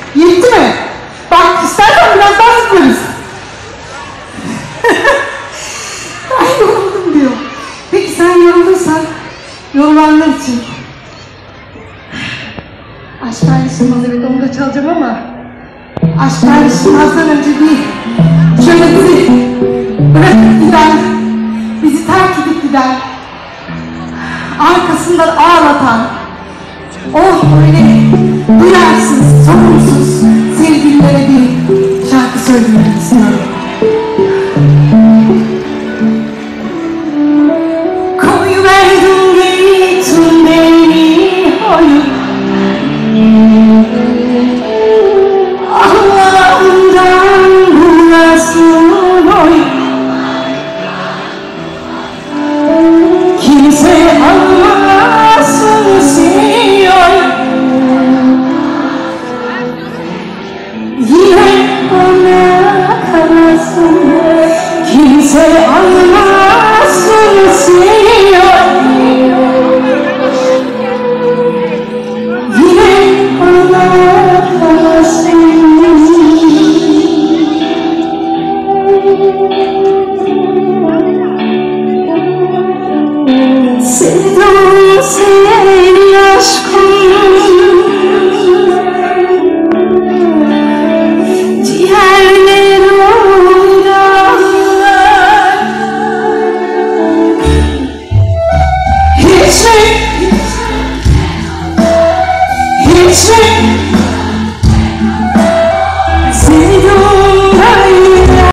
Yetti mi? Bak istersen biraz daha zıplarız. Ben yoruldum diyor. Peki sen yorulduysan yorulanlar için. Aşk paylaşılmaz, evet onu da çalacağım ama aşk paylaşılmazdan önce bir şöyle bizi bırakıp giden, bizi terk edip giden, arkasından ağlatan, oh böyle duyarsız, sorumsuz sevgililere bir şarkı söylemek istiyorum. Koyuverdin gittin beni oyun, Allah'ından bulasın oyun. Kimse anlasın seni oyun. Yine bana kalasın, kimse anlasın seni oyun. Yine bana kalasın. Sevdim seni.